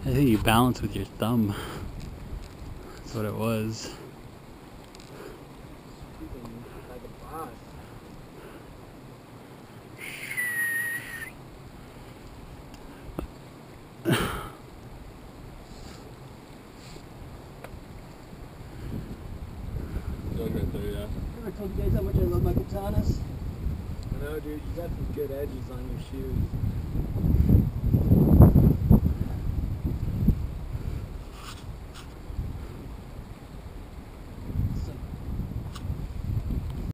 I think you balance with your thumb. That's what it was. Like a boss. Right there, yeah. Ever told you guys how much I love my katanas? I know, dude. You got some good edges on your shoes.